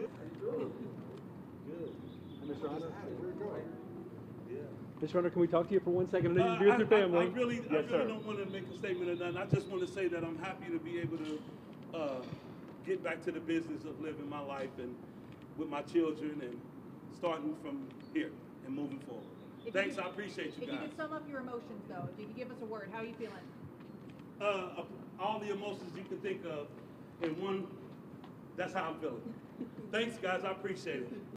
Good. And Mr. Hunter? Yeah. Mr. Hunter, can we talk to you for 1 second? I know you're with your family. I really Yes, sir. don't want to make a statement or nothing. I just want to say that I'm happy to be able to get back to the business of living my life and with my children and starting from here and moving forward. Thanks, I appreciate you guys. If you could sum up your emotions, though, if you could give us a word, how are you feeling? All the emotions you can think of in one, that's how I'm feeling. Thanks, guys, I appreciate it.